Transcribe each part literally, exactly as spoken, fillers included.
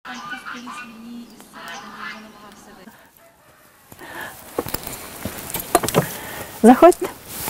Заходьте.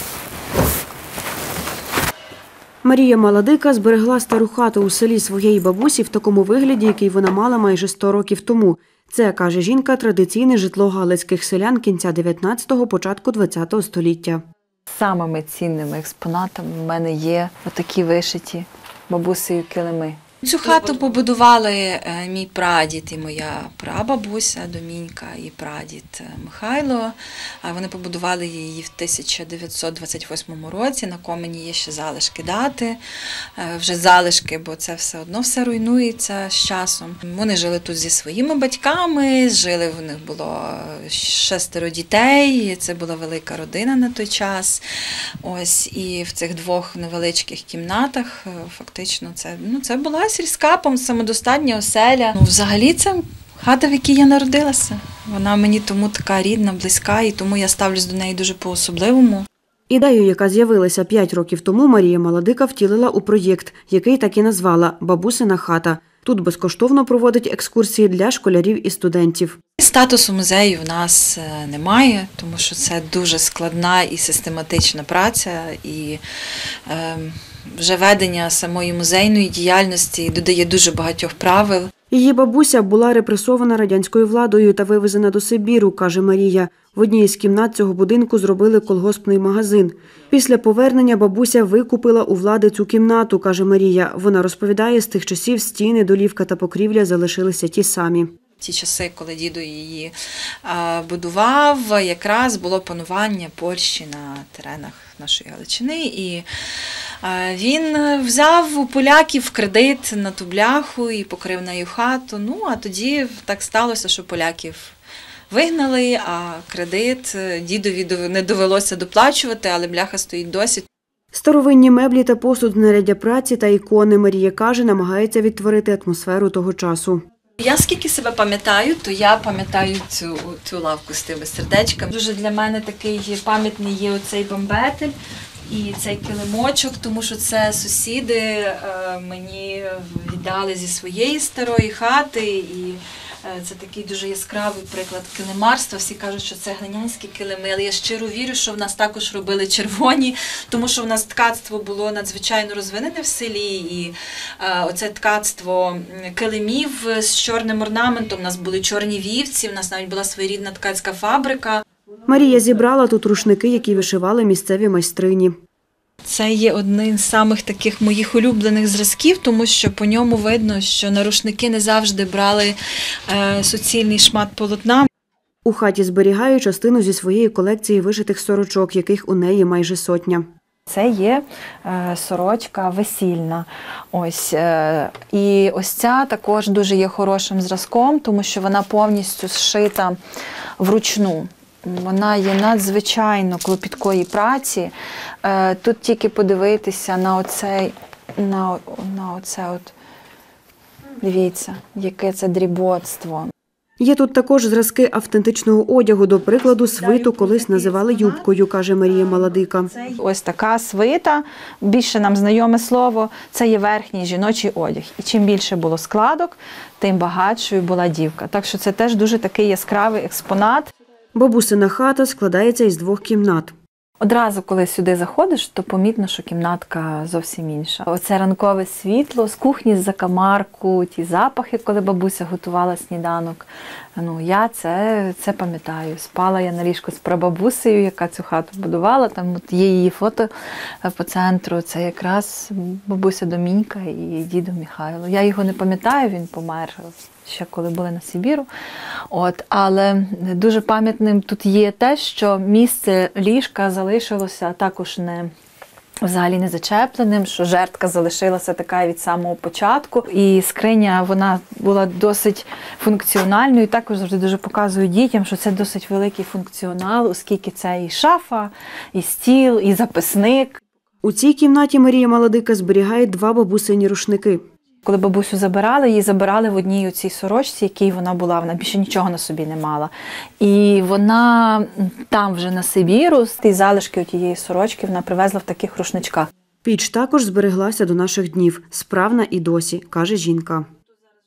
Марія Молодика зберегла стару хату у селі своєї бабусі в такому вигляді, який вона мала майже сто років тому. Це, каже жінка, традиційне житло галицьких селян кінця дев'ятнадцятого, початку двадцятого століття. Самими цінними експонатами в мене є отакі вишиті бабусею килими. Цю хату побудували мій прадід і моя прабабуся Домінька і прадід Михайло. Вони побудували її в тисяча дев'ятсот двадцять восьмому році. На комені є ще залишки дати, вже залишки, бо це все одно все руйнується з часом. Вони жили тут зі своїми батьками, жили, в них було шестеро дітей, це була велика родина на той час. Ось, і в цих двох невеличких кімнатах фактично це, ну, це була сільська, самодостатня оселя. Ну, взагалі це хата, в якій я народилася. Вона мені тому така рідна, близька, і тому я ставлюсь до неї дуже по-особливому. Ідею, яка з'явилася п'ять років тому, Марія Молодика втілила у проєкт, який так і назвала «Бабусина хата». Тут безкоштовно проводить екскурсії для школярів і студентів. Статусу музею в нас немає, тому що це дуже складна і систематична праця, і е, вже ведення самої музейної діяльності додає дуже багатьох правил. Її бабуся була репресована радянською владою та вивезена до Сибіру, каже Марія. В одній із кімнат цього будинку зробили колгоспний магазин. Після повернення бабуся викупила у влади цю кімнату, каже Марія. Вона розповідає, з тих часів стіни, долівка та покрівля залишилися ті самі. Ті часи, коли дідо її будував, якраз було панування Польщі на теренах нашої Галичини. І він взяв у поляків кредит на ту бляху і покрив нею хату. Ну, а тоді так сталося, що поляків вигнали, а кредит дідові не довелося доплачувати, але бляха стоїть досі. Старовинні меблі та посуд, знаряддя праці та ікони, Марія каже, намагається відтворити атмосферу того часу. Я скільки себе пам'ятаю, то я пам'ятаю цю, цю лавку з тими сердечками. Дуже для мене такий пам'ятний є оцей бамбетель і цей килимочок, тому що це сусіди е, мені віддали зі своєї старої хати. І це такий дуже яскравий приклад килимарства. Всі кажуть, що це глинянські килими, але я щиро вірю, що в нас також робили червоні, тому що в нас ткацтво було надзвичайно розвинене в селі. І е, оце ткацтво килимів з чорним орнаментом, у нас були чорні вівці, у нас навіть була своєрідна ткацька фабрика. Марія зібрала тут рушники, які вишивали місцеві майстрині. Це є одним з самих таких моїх улюблених зразків, тому що по ньому видно, що на рушники не завжди брали е, суцільний шмат полотна. У хаті зберігаю частину зі своєї колекції вишитих сорочок, яких у неї майже сотня. Це є е, сорочка весільна. Ось, е, і ось ця також дуже є хорошим зразком, тому що вона повністю зшита вручну. Вона є надзвичайно клопіткої праці. Тут тільки подивитися на оцей, на, на оце от, дивіться, яке це дріботство. Є тут також зразки автентичного одягу, до прикладу, свиту колись називали юбкою, каже Марія Молодика. Ось така свита, більше нам знайоме слово, це є верхній жіночий одяг. І чим більше було складок, тим багатшою була дівка. Так що це теж дуже такий яскравий експонат. Бабусина хата складається із двох кімнат. Одразу, коли сюди заходиш, то помітно, що кімнатка зовсім інша. Оце ранкове світло, з кухні, з закамарку, ті запахи, коли бабуся готувала сніданок. Ну, я це, це пам'ятаю. Спала я на ліжку з прабабусею, яка цю хату будувала. Там от є її фото по центру. Це якраз бабуся Домінька і дідо Михайло. Я його не пам'ятаю, він помер ще коли були на Сибіру. От, але дуже пам'ятним тут є те, що місце ліжка залишилося також не взагалі не зачепленим, що жертка залишилася така від самого початку. І скриня, вона була досить функціональною. Також завжди дуже показую дітям, що це досить великий функціонал, оскільки це і шафа, і стіл, і записник. У цій кімнаті Марія Молодика зберігає два бабусині рушники. Коли бабусю забирали, її забирали в одній оцій сорочці, якій вона була, вона більше нічого на собі не мала. І вона там вже на Сибіру, з ті залишки тієї сорочки, вона привезла в таких рушничках. Піч також збереглася до наших днів, справна і досі, каже жінка.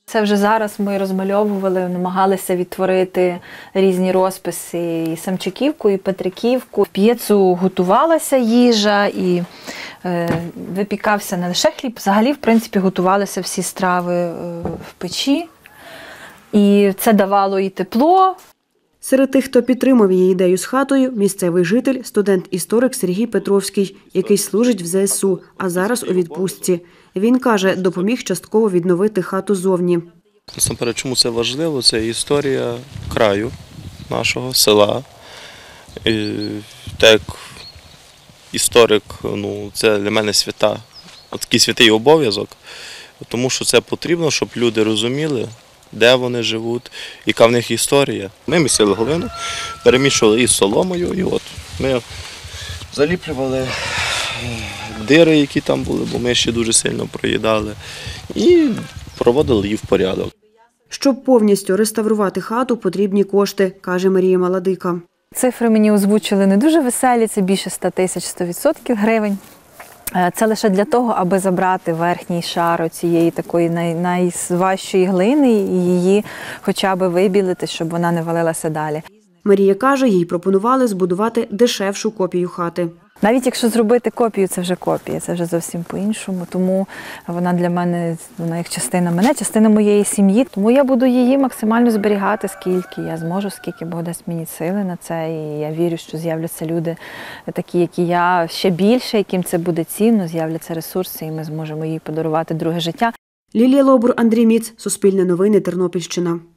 Це вже зараз ми розмальовували, намагалися відтворити різні розписи і Самчиківку, і Петриківку. В п'єцу готувалася їжа і е, випікався не лише хліб, взагалі, в принципі, готувалися всі страви е, в печі. І це давало і тепло. Серед тих, хто підтримав її ідею з хатою, місцевий житель, студент-історик Сергій Петровський, який служить в зе ес у, а зараз у відпустці. Він каже, допоміг частково відновити хату зовні. Насамперед, чому це важливо? Це історія краю нашого, села. І, так як історик, ну, це для мене свята, такий святий обов'язок, тому що це потрібно, щоб люди розуміли, де вони живуть, яка в них історія. Ми місили глину, перемішували із соломою, і от ми заліплювали дири, які там були, бо ми ще дуже сильно проїдали, і проводили її в порядок. Щоб повністю реставрувати хату, потрібні кошти, каже Марія Маладика. Цифри мені озвучили не дуже веселі, це більше ста тисяч сто відсотків гривень. Це лише для того, аби забрати верхній шар цієї такої най, найважчої глини і її хоча б вибілити, щоб вона не валилася далі. Марія каже, їй пропонували збудувати дешевшу копію хати. Навіть якщо зробити копію, це вже копія, це вже зовсім по-іншому. Тому вона для мене, вона як частина мене, частина моєї сім'ї. Тому я буду її максимально зберігати, скільки я зможу, скільки Бог дасть мені сили на це. І я вірю, що з'являться люди такі, як і я, ще більше, яким це буде цінно, з'являться ресурси, і ми зможемо їй подарувати друге життя. Лілія Лобур, Андрій Міц, Суспільне новини, Тернопільщина.